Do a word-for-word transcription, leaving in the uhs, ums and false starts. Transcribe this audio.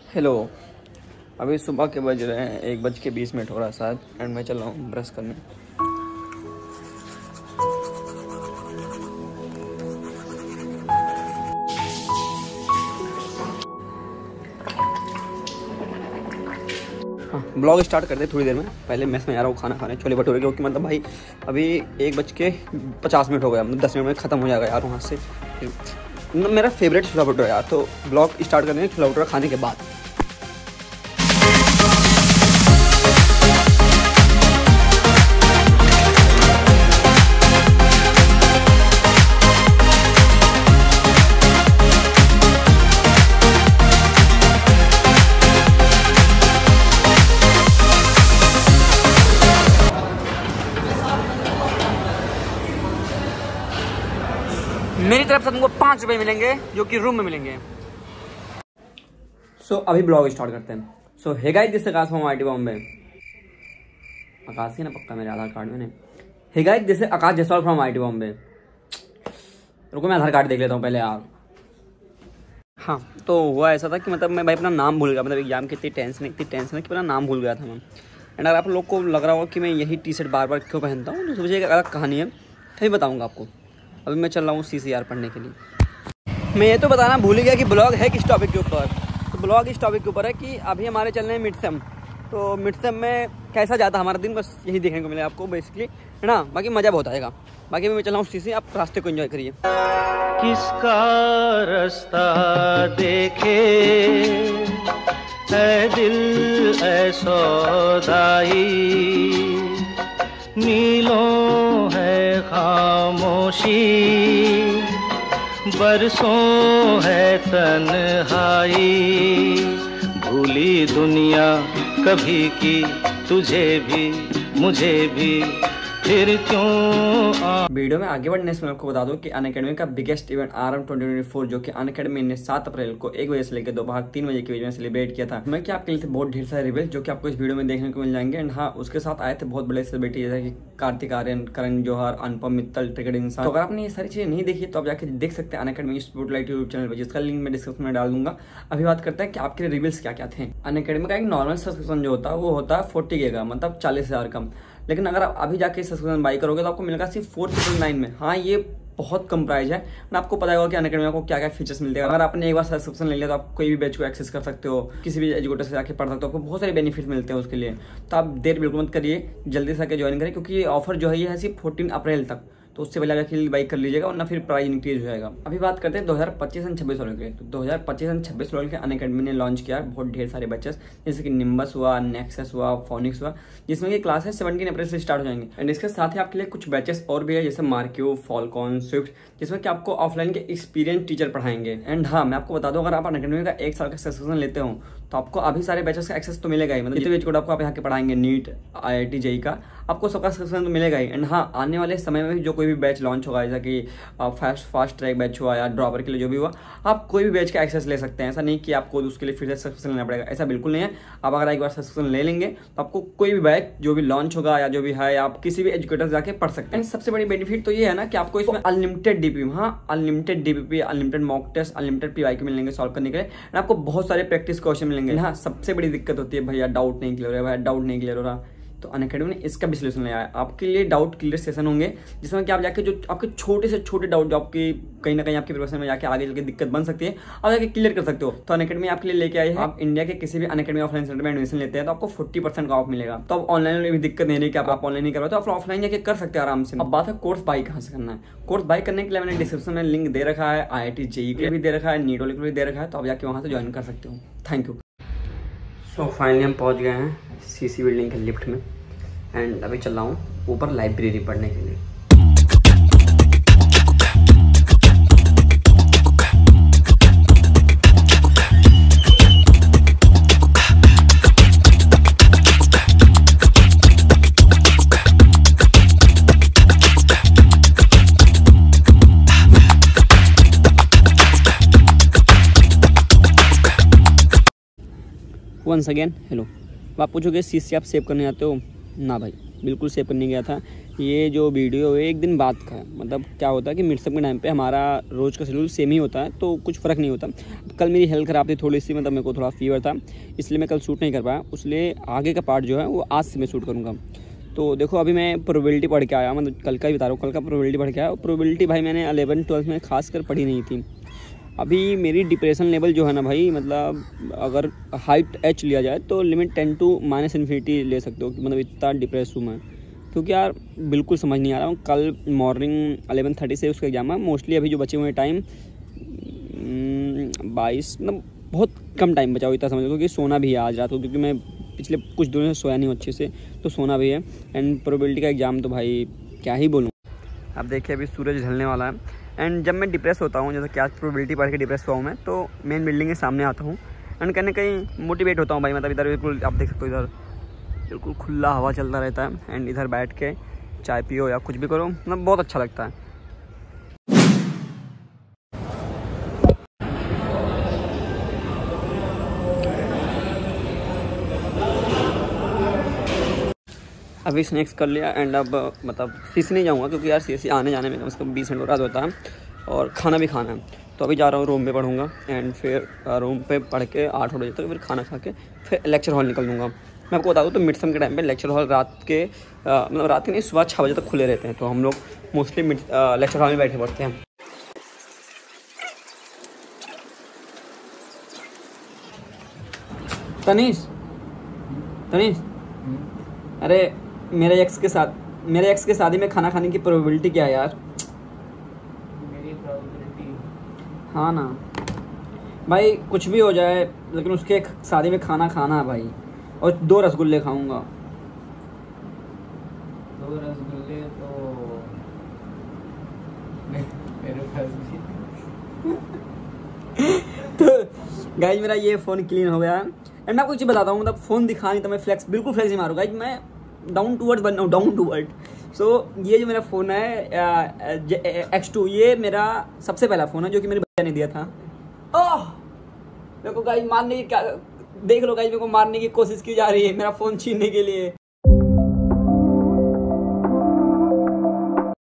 Hello, अभी सुबह के बज रहे हैं एक बज के बीस मिनट हो रहा है शायद, एंड मैं चल रहा हूँ ब्रश करने। हाँ, ब्लॉग स्टार्ट करते थोड़ी देर में। पहले मेस में आ रहा हूँ खाना खाने, छोले भटूरे, क्योंकि मतलब भाई अभी एक बज के पचास मिनट हो गया, मतलब दस मिनट में ख़त्म हो जाएगा यार वहाँ से। मेरा फेवरेट छोला भटूरा यार, तो ब्लॉग स्टार्ट करते हैं छोला भटूरा खाने के बाद। मेरी तरफ से तुमको पाँच रुपए मिलेंगे जो कि रूम में मिलेंगे। सो so, अभी ब्लॉग स्टार्ट करते हैं। So hey guys, this is Akash from IIT Bombay. Akash ही ना पक्का मेरे आधार कार्ड में। Hey guys, this is Akash Jaiswal from IIT Bombay. रुको मैं आधार कार्ड देख लेता हूँ पहले यार। हाँ, तो हुआ ऐसा था कि मतलब मैं भाई अपना नाम भूल गया, मतलब एग्जाम की इतनी टेंशन इतनी टेंशन है कि अपना नाम भूल गया था मैं। एंड अगर आप लोग को लग रहा होगा कि मैं यही टी शर्ट बार बार क्यों पहनता हूँ, तो सोचिए एक अलग कहानी है, तभी बताऊँगा आपको। अभी मैं चल रहा हूँ सी सी आर पढ़ने के लिए। मैं ये तो बताना भूल गया कि ब्लॉग है किस टॉपिक के ऊपर। तो ब्लॉग इस टॉपिक के ऊपर है कि अभी हमारे चल रहे हैं मिड सेम। तो मिड सेम में कैसा जाता हमारा दिन, बस यही देखने को मिलेगा आपको बेसिकली, है ना। बाकी मज़ा बहुत आएगा। बाकी मैं चल रहा हूँ सी सी, आप रास्ते को एंजॉय करिए। किसका रास्ता देखे ऐ दिल ऐ सौदाई, मीलों है खामोशी, बरसों है तन्हाई, भूली दुनिया कभी की तुझे भी मुझे भी, फिर क्यों आ... वीडियो में आगे बढ़ने से मैं आपको बता दूं कि अनअकैडमी का biggest event R M twenty twenty four, जो कि अनअकैडमी ने सात अप्रैल को एक बजे से लेकर दोपहर तीन बजे के बीच में सेलिब्रेट किया था। मैं क्या आपके लिए थे बहुत ढेर सारे रिवील्स जो कि आपको इस वीडियो में देखने को मिल जाएंगे। एंड हाँ, उसके साथ आए थे बहुत बड़े सेलिब्रिटी जैसे कि कार्तिक आर्यन, करण जौहर, अनुपम मित्तल, टिकट इंसान। तो अगर आपने ये सारी चीजें नहीं देखी तो आप जाकर देख सकते हैं अनअकैडमी स्पॉटलाइट यूट्यूब चैनल पर, जिसका लिंक मैं डिस्क्रिप्शन में डाल दूंगा। अभी बात करते हैं कि आपके लिए रिवील्स क्या क्या थे। अनअकैडमी का एक नॉर्मल सब्सक्रिप्शन जो होता है वो होता है फोर्टी के का, मतलब चालीस हजार कम। लेकिन अगर आप अभी जाके सब्सक्रिप्शन बाई करोगे तो आपको मिलेगा सिर्फ फोर ट्रिपल नाइन में। हाँ, ये बहुत कम प्राइस है। मैं आपको पता होगा कि अनअकैडमी में आपको क्या क्या फीचर्स मिलते हैं। अगर आपने एक बार सब्सक्रिप्शन ले लिया तो आप कोई भी बैच को एक्सेस कर सकते हो, किसी भी एजुकेटर से जाके पढ़ सकते हो, आपको बहुत सारे बेनिफिट मिलते हैं उसके लिए। तो आप देर बिल्कुल मत करिए, जल्दी से आके ज्वाइन करें, क्योंकि ये ऑफर जो है ये है सिर्फ फोर्टीन अप्रैल तक। तो उससे पहले आगे बाई कर लीजिएगा, वरना फिर प्राइस इंक्रीज हो जाएगा। अभी बात करते हैं दो हज़ार पच्चीस एंड छब्बीस वालों के। तो दो हज़ार पच्चीस एंड छब्बीस वालों के अनअकैडमी ने लॉन्च किया बहुत ढेर सारे बैचेस, जैसे कि निम्बस हुआ, नेक्सस हुआ, फोनिक्स हुआ, जिसमें कि क्लासेस सेवनटीन अप्रैल से स्टार्ट हो जाएंगे। एंड इसके साथ ही आपके लिए कुछ बैचेस और भी है, जैसे मार्क्यू, फॉलकॉन, स्विफ्ट, जिसमें कि आपको ऑफलाइन के एक्सपीरियंस टीचर पढ़ाएंगे। एंड हाँ, मैं आपको बता दूं, अगर आप अनअकैडमी का एक साल का सब्सक्रिप्शन लेते हो तो आपको अभी सारे बैचेस का एक्सेस तो मिलेगा ही, मतलब जितने बैच कोड आपको आप यहाँ के पढ़ाएंगे, NEET, I I T, JEE का, आपको सबका सब्सक्रिप्शन तो मिलेगा ही। एंड हाँ, आने वाले समय में भी जो कोई भी बैच लॉन्च होगा, जैसा कि फास्ट फास्ट ट्रैक बैच हुआ या ड्रॉपर के लिए जो भी हुआ, आप कोई भी बैच का एक्सेस ले सकते हैं। ऐसा नहीं कि आपको उसके लिए फिर से सब्सक्रिप्शन लेना पड़ेगा, ऐसा बिल्कुल नहीं है। आप अगर एक बार सब्सक्रिप्शन ले लेंगे तो आपको कोई भी बैच जो भी लॉन्च होगा या जो भी है, आप किसी भी एजुकेटर जाके पढ़ सकते हैं। सबसे बड़ी बेनिफिट तो ये है ना कि आपको इसमें अनलिमिटेड डीपीपी, हाँ unlimited DPP, unlimited mock test, unlimited PYQ मिलेंगे सॉल्व करने के लिए। आपको बहुत सारे प्रैक्टिस क्वेश्चन मिलेंगे। हाँ, सबसे बड़ी दिक्कत होती है भैया डाउट नहीं क्लियर हो रहा है, डाउट नहीं क्लियर हो रहा, तो अनअकैडमी ने इसका भी सोल्यूशन लाया है। आपके लिए डाउट क्लियर सेशन होंगे, जिसमें कि आप जाके जो आपके छोटे से छोटे डाउट जो आपकी कहीं ना कहीं आपके प्रिपरेशन में जाके आगे चलकर दिक्कत बन सकती है, आप जाके क्लियर कर सकते हो। तो अनअकैडमी आपके लिए लेके आई है। आप इंडिया के किसी भी अनअकैडमी ऑफलाइन सेंटर में एडमिशन लेते हैं तो आपको फोर्टी परसेंट का ऑफ मिलेगा। तो अब ऑनलाइन में भी दिक्कत नहीं रही कि आप ऑनलाइन नहीं कर रहे, तो आप ऑफलाइन जाके कर सकते हैं आराम से। अब बात है कोर्स बाई कहाँ से करना है। कोर्स बाई करने के लिए मैंने डिस्क्रिप्शन में लिंक दे रखा है, आई आई टी जेई के लिए भी दे रखा है, नीट वाले के लिए भी दे रखा है, तो आप जाके वहाँ से ज्वाइन कर सकते हो। Thank you. सो फाइनली हम पहुँच गए हैं सी सी बिल्डिंग के लिफ्ट में, एंड अभी चल रहा हूँ ऊपर लाइब्रेरी पढ़ने के लिए। Once again hello. आप पूछोगे सी सी आप सेव करने आते हो? ना भाई, बिल्कुल सेव करने गया था। ये जो वीडियो है एक दिन बाद का है। मतलब क्या होता है कि मिडसम के टाइम पे हमारा रोज़ का शेड्यूल सेम ही होता है, तो कुछ फ़र्क नहीं होता। कल मेरी हेल्थ ख़राब थी थोड़ी सी, मतलब मेरे को थोड़ा फीवर था, इसलिए मैं कल शूट नहीं कर पाया। इसलिए आगे का पार्ट जो है वो आज से मैं शूट करूँगा। तो देखो अभी मैं प्रोबेबिलिटी पढ़ के आया, मतलब कल का ही बता रहा हूँ, कल का प्रोबेबिलिटी पढ़ के आया। और प्रोबेबिलिटी भाई मैंने अलेवन ट्वेल्थ में खास कर पढ़ी नहीं थी। अभी मेरी डिप्रेशन लेवल जो है ना भाई, मतलब अगर हाइट एच लिया जाए तो limit tends to minus infinity ले सकते हो, मतलब इतना डिप्रेस हूँ मैं। क्योंकि यार बिल्कुल समझ नहीं आ रहा हूँ। कल मॉर्निंग अलेवन थर्टी से उसका एग्जाम है। मोस्टली अभी जो बचे हुए टाइम बाईस, मतलब बहुत कम टाइम बचा हुआ इतना समझ लो, क्योंकि सोना भी है आज रात को, क्योंकि मैं पिछले कुछ दिनों से सोया नहीं अच्छे से, तो सोना भी है। एंड प्रोबेबिलिटी का एग्ज़ाम तो भाई क्या ही बोलूँ। अब देखिए अभी सूरज ढलने वाला है। एंड जब मैं डिप्रेस होता हूँ, जैसे क्या प्रोबेबिलिटी पढ़ के डिप्रेस हुआ हूँ मैं, तो मेन बिल्डिंग के सामने आता हूँ एंड कहीं ना कहीं मोटिवेट होता हूँ भाई। मतलब इधर बिल्कुल आप देख सकते हो, इधर बिल्कुल खुला हवा चलता रहता है एंड इधर बैठ के चाय पियो या कुछ भी करो, मतलब बहुत अच्छा लगता है। अभी स्नैक्स कर लिया एंड अब मतलब सीसी नहीं जाऊँगा, क्योंकि यार सीसी आने जाने में कम से कम बीस मिनट बाद होता है और खाना भी खाना है। तो अभी जा रहा हूँ रूम पे पढ़ूँगा एंड फिर रूम पे पढ़ के आठ बजे तक फिर खाना खा के फिर लेक्चर हॉल निकल दूँगा। मैं आपको बता दूँ तो मिडसम के टाइम पे लेक्चर हॉल रात के मतलब रात के नहीं सुबह छः बजे तक खुले रहते हैं, तो हम लोग मोस्टली मिड लेक्चर हॉल में बैठे पढ़ते हैं। तनीश तनीश अरे मेरे एक्स के साथ मेरे एक्स के शादी में खाना खाने की प्रोबेबिलिटी क्या है यार? मेरी प्रोबेबिलिटी हाँ ना भाई, कुछ भी हो जाए लेकिन उसके शादी में खाना खाना है भाई, और दो रसगुल्ले खाऊंगा। दो रसगुल्ले तो मेरे पास भी तो गाइज मेरा ये फ़ोन क्लीन हो गया एंड मैं आपको एक चीज़ बताता हूँ, मतलब फ़ोन दिखा नहीं तो मैं फ्लेक्स बिल्कुल फ्लेक्स नहीं मारूंगा। मैं डाउन टू वर्ड बन रहा हूँ, डाउन टू वर्ड। सो ये जो मेरा फ़ोन है एक्स टू, ये मेरा सबसे पहला फ़ोन है जो कि मेरे बच्चे ने दिया था। ओह मेरे को गाइज मारने की क्या, देख लो गाइज मेरे को मारने की कोशिश की जा रही है मेरा फ़ोन छीनने के लिए।